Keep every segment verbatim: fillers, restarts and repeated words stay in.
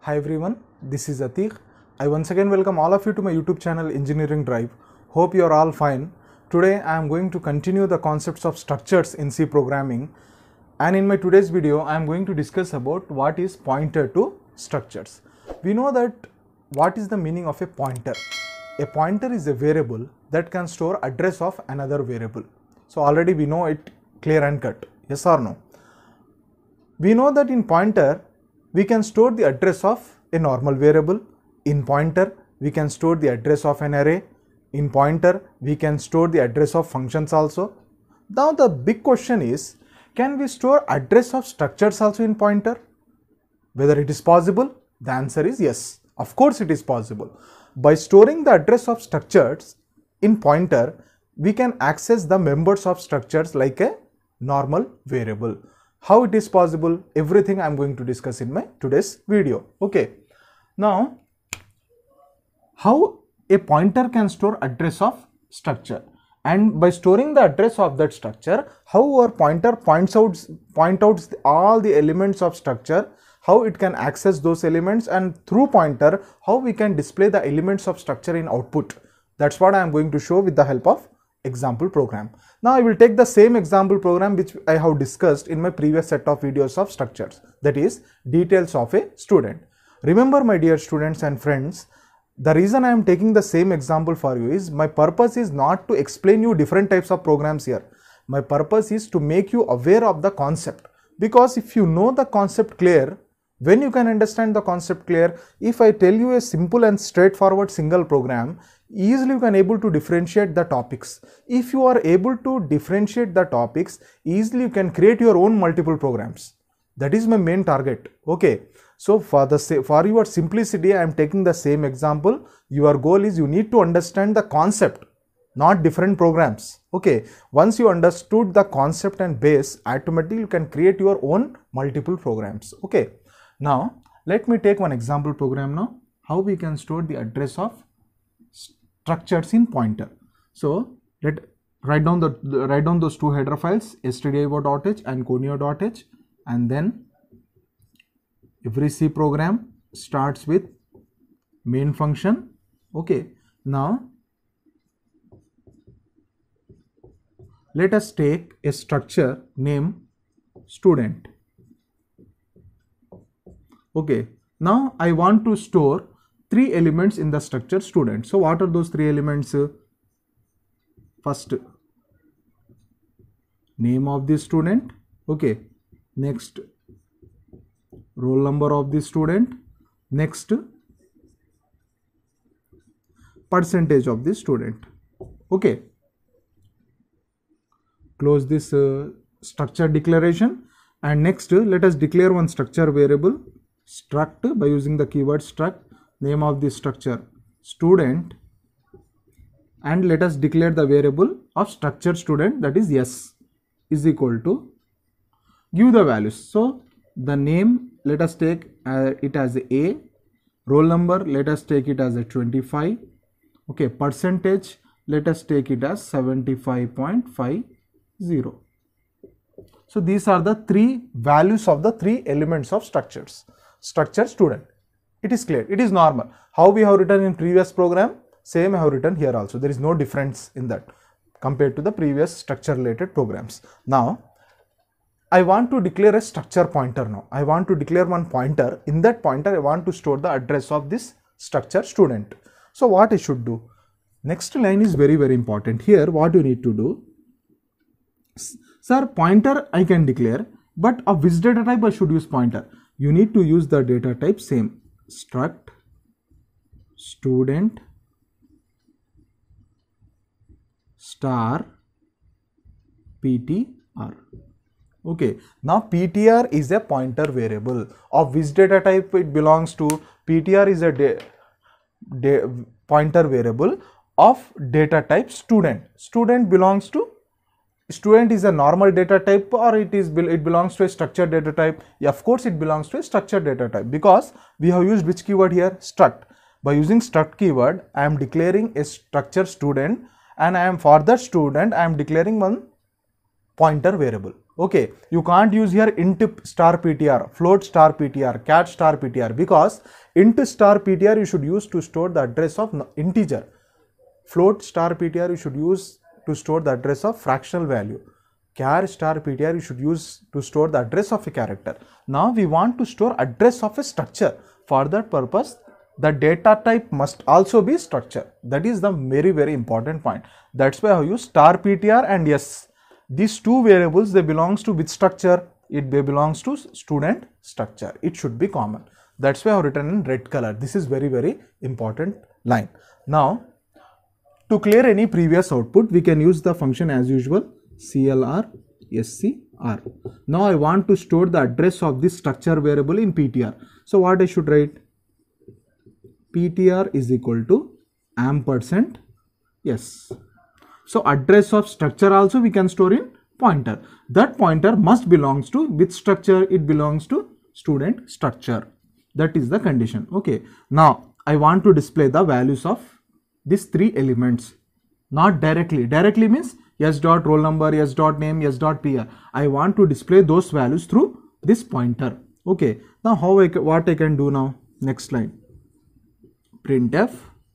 Hi everyone, this is Atiq. I once again welcome all of you to my YouTube channel Engineering Drive. Hope you are all fine. Today I am going to continue the concepts of structures in C programming, and in my today's video I am going to discuss about what is pointer to structures. We know that what is the meaning of a pointer. A pointer is a variable that can store address of another variable. So already we know it clear and cut, yes or no? We know that in pointer we can store the address of a normal variable. In pointer, we can store the address of an array. In pointer, we can store the address of functions also. Now the big question is, can we store address of structures also in pointer? Whether it is possible? The answer is yes. Of course it is possible. By storing the address of structures in pointer, we can access the members of structures like a normal variable. How it is possible? Everything I am going to discuss in my today's video. Okay. Now, how a pointer can store address of structure, and by storing the address of that structure, how our pointer points out point out all the elements of structure, how it can access those elements, and through pointer how we can display the elements of structure in output. That's what I am going to show with the help of example program. Now I will take the same example program which I have discussed in my previous set of videos of structures, that is details of a student. Remember my dear students and friends, the reason I am taking the same example for you is my purpose is not to explain you different types of programs here. My purpose is to make you aware of the concept, because if you know the concept clear, when you can understand the concept clear, if I tell you a simple and straightforward single program, easily you can able to differentiate the topics. If you are able to differentiate the topics, easily you can create your own multiple programs. That is my main target. Okay. So for the for your simplicity, I am taking the same example. Your goal is you need to understand the concept, not different programs. Okay. Once you understood the concept and base, automatically you can create your own multiple programs. Okay. Now let me take one example program now. How we can store the address of structures in pointer. So let write down the write down those two header files, stdio.h and conio.h, and then every C program starts with main function. Okay. Now let us take a structure name student. Okay. Now I want to store three elements in the structure student. So what are those three elements? First, name of the student. Okay. Next, roll number of the student. Next, percentage of the student. Okay. Close this uh, structure declaration, and next uh, let us declare one structure variable struct by using the keyword struct. Name of the structure student, and let us declare the variable of structure student, that is s, is equal to, give the values. So the name, let us take uh, it as a, roll number let us take it as a twenty-five. Okay. Percentage let us take it as seventy-five point five zero. So these are the three values of the three elements of structures. Structure student. It is clear. It is normal. How we have written in previous program, same I have written here also. There is no difference in that compared to the previous structure related programs. Now I want to declare a structure pointer now. I want to declare one pointer. In that pointer I want to store the address of this structure student. So what I should do? Next line is very very important. Here what you need to do? Sir, pointer I can declare, but of which data type I should use pointer? You need to use the data type same. Struct student star P T R. Okay. Now P T R is a pointer variable. Of which data type it belongs to? P T R is a da da pointer variable of data type student. Student belongs to, student is a normal data type, or it is it belongs to a structured data type? Yeah, of course it belongs to a structured data type, because we have used which keyword here? Struct. By using struct keyword, I am declaring a structure student, and I am for that student I am declaring one pointer variable. Okay, you can't use here int star ptr, float star ptr, cat star ptr, because int star ptr you should use to store the address of integer. Float star ptr you should use to store the address of fractional value. Char star ptr you should use to store the address of a character. Now we want to store address of a structure. For that purpose, the data type must also be structure. That is the very very important point. That's why I use star ptr, and yes, these two variables, they belongs to which structure? It they belongs to student structure. It should be common. That's why I have written in red color. This is very very important line. Now, to clear any previous output, we can use the function as usual, clr scr. Now I want to store the address of this structure variable in ptr. So what I should write? Ptr is equal to ampersand yes. So address of structure also we can store in pointer. That pointer must belongs to which structure? It belongs to student structure. That is the condition. Okay. Now I want to display the values of these three elements. Not directly. Directly means s dot roll number, s dot name, s dot pr. I want to display those values through this pointer. Okay. Now how I what I can do now? Next line. Printf.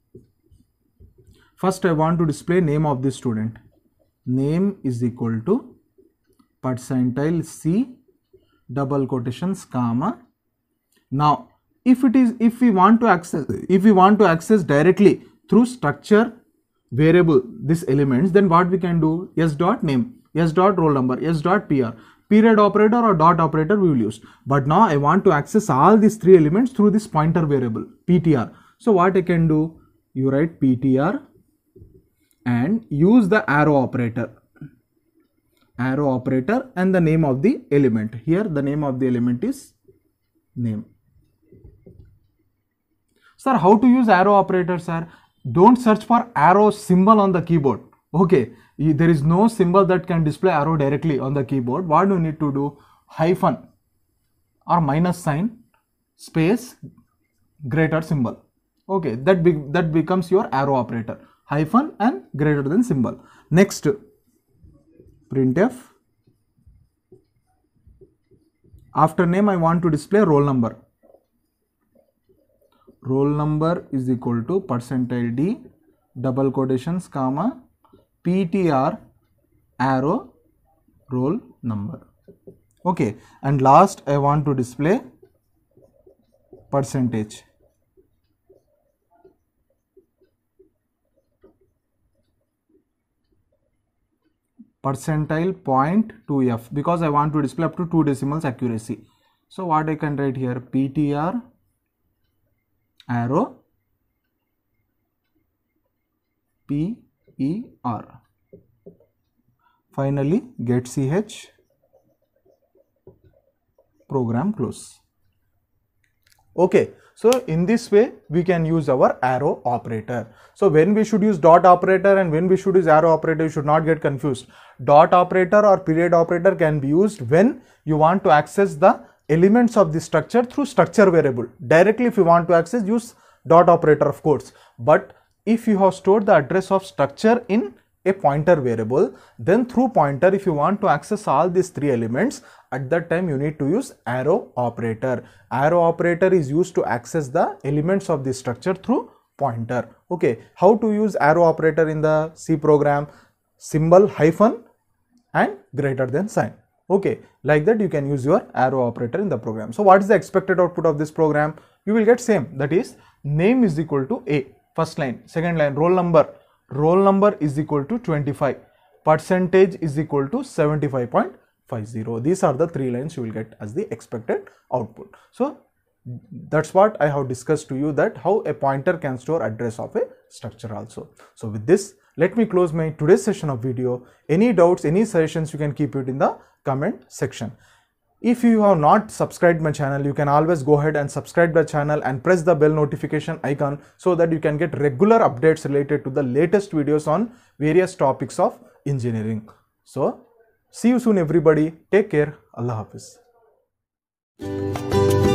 First I want to display name of the student. Name is equal to percentile C double quotations comma. Now if it is if we want to access if we want to access directly through structure variable this elements, then what we can do? S dot name, s dot roll number, s dot pr. Period operator or dot operator we will use. But now I want to access all these three elements through this pointer variable ptr. So what I can do? You write ptr and use the arrow operator. Arrow operator and the name of the element. Here the name of the element is name. Sir, how to use arrow operator, sir? Don't search for arrow symbol on the keyboard. Okay, there is no symbol that can display arrow directly on the keyboard. What do you need to do? Hyphen or minus sign space greater symbol. Okay, that be, that becomes your arrow operator. Hyphen and greater than symbol. Next, printf. After name I want to display roll number. Roll number is equal to percentile d double quotations comma ptr arrow roll number. Okay, and last I want to display percentage. Percentile zero point two f, because I want to display up to two decimals accuracy. So what I can write here? Ptr arrow P E R. Finally get ch, program close. Okay, so in this way we can use our arrow operator. So when we should use dot operator and when we should use arrow operator, you should not get confused. Dot operator or period operator can be used when you want to access the elements of the structure through structure variable. Directly if you want to access, use dot operator of course. But if you have stored the address of structure in a pointer variable, then through pointer if you want to access all these three elements, at that time you need to use arrow operator. Arrow operator is used to access the elements of the structure through pointer. Okay, how to use arrow operator in the C program? Symbol hyphen and greater than sign. Okay, like that you can use your arrow operator in the program. So what is the expected output of this program? You will get same, that is name is equal to A, first line. Second line, roll number, roll number is equal to twenty-five, percentage is equal to seventy-five point five zero. These are the three lines you will get as the expected output. So that's what I have discussed to you, that how a pointer can store address of a structure also. So with this, let me close my today's session of video. Any doubts, any suggestions, you can keep it in the comment section. If you have not subscribed my channel, you can always go ahead and subscribe the channel and press the bell notification icon so that you can get regular updates related to the latest videos on various topics of engineering. So see you soon everybody. Take care. Allah Hafiz.